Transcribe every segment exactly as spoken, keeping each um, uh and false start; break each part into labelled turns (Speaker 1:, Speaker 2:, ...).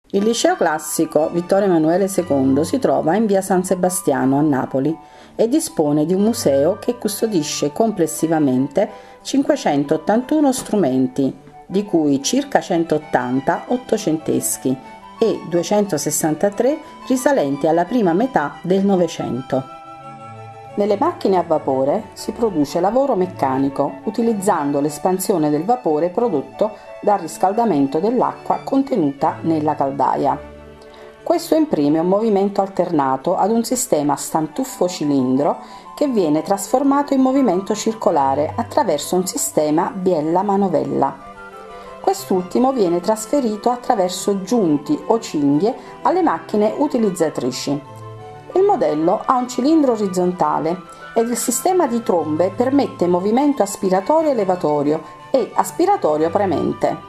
Speaker 1: Il liceo classico Vittorio Emanuele secondo si trova in via San Sebastiano a Napoli e dispone di un museo che custodisce complessivamente cinquecentottantuno strumenti, di cui circa centottanta ottocenteschi e duecentosessantatré risalenti alla prima metà del Novecento. Nelle macchine a vapore si produce lavoro meccanico utilizzando l'espansione del vapore prodotto dal riscaldamento dell'acqua contenuta nella caldaia. Questo imprime un movimento alternato ad un sistema a stantuffo cilindro che viene trasformato in movimento circolare attraverso un sistema biella-manovella. Quest'ultimo viene trasferito attraverso giunti o cinghie alle macchine utilizzatrici. Il modello ha un cilindro orizzontale ed il sistema di trombe permette movimento aspiratorio e levatorio e aspiratorio premente.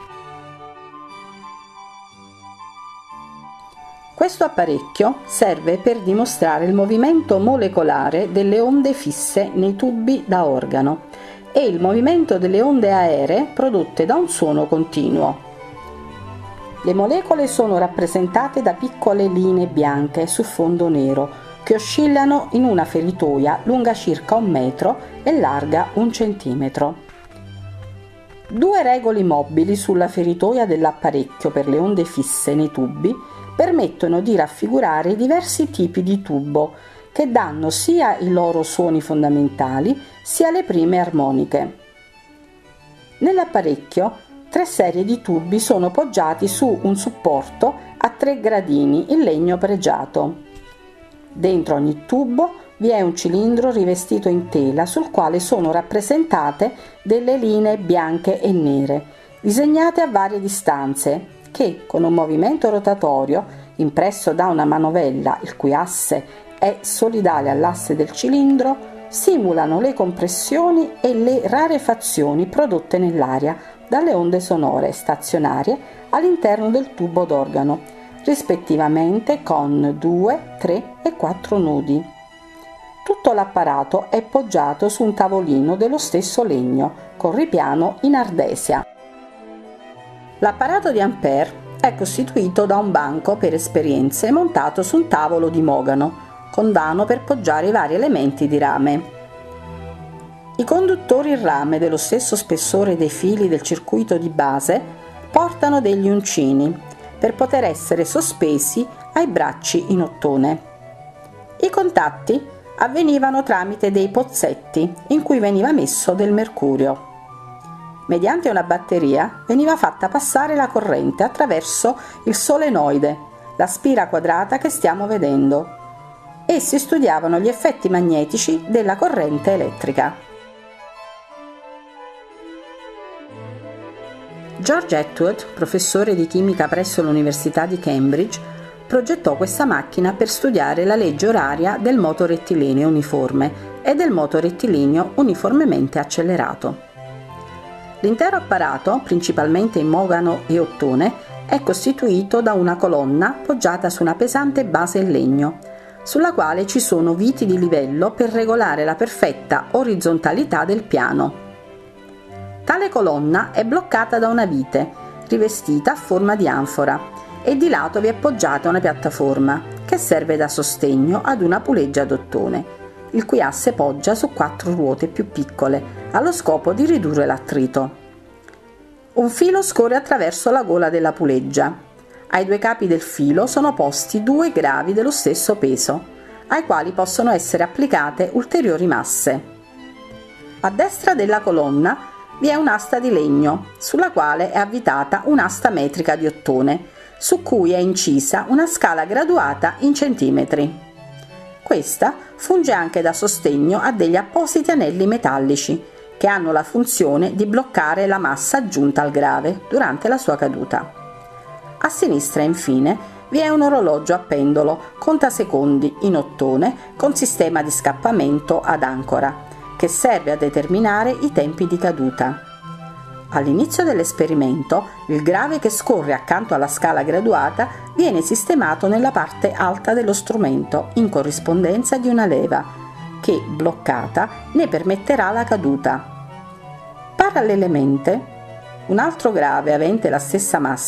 Speaker 1: Questo apparecchio serve per dimostrare il movimento molecolare delle onde fisse nei tubi da organo e il movimento delle onde aeree prodotte da un suono continuo. Le molecole sono rappresentate da piccole linee bianche su fondo nero che oscillano in una feritoia lunga circa un metro e larga un centimetro. Due regoli mobili sulla feritoia dell'apparecchio per le onde fisse nei tubi permettono di raffigurare i diversi tipi di tubo che danno sia i loro suoni fondamentali sia le prime armoniche. Nell'apparecchio tre serie di tubi sono poggiati su un supporto a tre gradini in legno pregiato. Dentro ogni tubo vi è un cilindro rivestito in tela sul quale sono rappresentate delle linee bianche e nere, disegnate a varie distanze, che con un movimento rotatorio impresso da una manovella il cui asse è solidale all'asse del cilindro, simulano le compressioni e le rarefazioni prodotte nell'aria dalle onde sonore stazionarie all'interno del tubo d'organo, rispettivamente con due, tre e quattro nodi. Tutto l'apparato è poggiato su un tavolino dello stesso legno, con ripiano in ardesia. L'apparato di Ampère è costituito da un banco per esperienze montato su un tavolo di mogano, con vano per poggiare i vari elementi di rame. I conduttori in rame dello stesso spessore dei fili del circuito di base portano degli uncini per poter essere sospesi ai bracci in ottone. I contatti avvenivano tramite dei pozzetti in cui veniva messo del mercurio. Mediante una batteria veniva fatta passare la corrente attraverso il solenoide, la spira quadrata che stiamo vedendo, e si studiavano gli effetti magnetici della corrente elettrica. George Atwood, professore di chimica presso l'Università di Cambridge, progettò questa macchina per studiare la legge oraria del moto rettilineo uniforme e del moto rettilineo uniformemente accelerato. L'intero apparato, principalmente in mogano e ottone, è costituito da una colonna poggiata su una pesante base in legno, sulla quale ci sono viti di livello per regolare la perfetta orizzontalità del piano. Tale colonna è bloccata da una vite, rivestita a forma di anfora, e di lato vi è poggiata una piattaforma, che serve da sostegno ad una puleggia d'ottone, il cui asse poggia su quattro ruote più piccole, allo scopo di ridurre l'attrito. Un filo scorre attraverso la gola della puleggia. Ai due capi del filo sono posti due gravi dello stesso peso, ai quali possono essere applicate ulteriori masse. A destra della colonna vi è un'asta di legno, sulla quale è avvitata un'asta metrica di ottone, su cui è incisa una scala graduata in centimetri. Questa funge anche da sostegno a degli appositi anelli metallici, che hanno la funzione di bloccare la massa aggiunta al grave durante la sua caduta. A sinistra, infine, vi è un orologio a pendolo contasecondi in ottone con sistema di scappamento ad ancora, che serve a determinare i tempi di caduta. All'inizio dell'esperimento, il grave che scorre accanto alla scala graduata viene sistemato nella parte alta dello strumento in corrispondenza di una leva, che, bloccata, ne permetterà la caduta. Parallelamente, un altro grave avente la stessa massa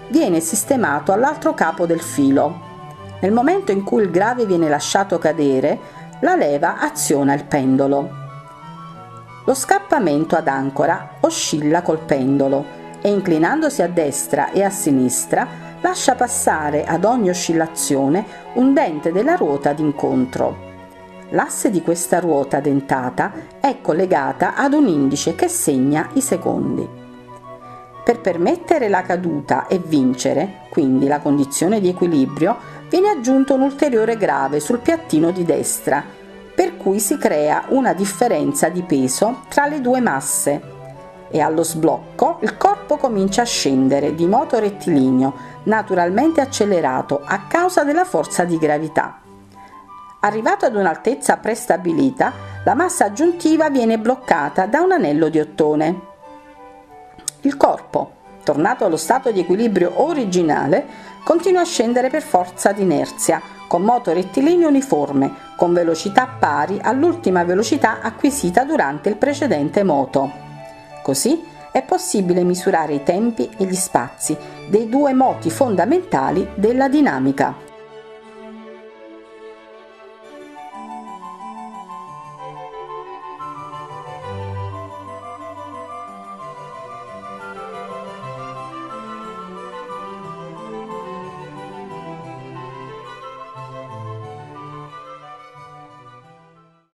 Speaker 1: viene sistemato all'altro capo del filo. Nel momento in cui il grave viene lasciato cadere, la leva aziona il pendolo. Lo scappamento ad ancora oscilla col pendolo e, inclinandosi a destra e a sinistra, lascia passare ad ogni oscillazione un dente della ruota d'incontro. L'asse di questa ruota dentata è collegata ad un indice che segna i secondi. Per permettere la caduta e vincere, quindi la condizione di equilibrio, viene aggiunto un ulteriore grave sul piattino di destra, per cui si crea una differenza di peso tra le due masse e allo sblocco il corpo comincia a scendere di moto rettilineo, naturalmente accelerato a causa della forza di gravità. Arrivato ad un'altezza prestabilita, la massa aggiuntiva viene bloccata da un anello di ottone. Il corpo, tornato allo stato di equilibrio originale, continua a scendere per forza di inerzia, con moto rettilineo uniforme, con velocità pari all'ultima velocità acquisita durante il precedente moto. Così è possibile misurare i tempi e gli spazi dei due moti fondamentali della dinamica.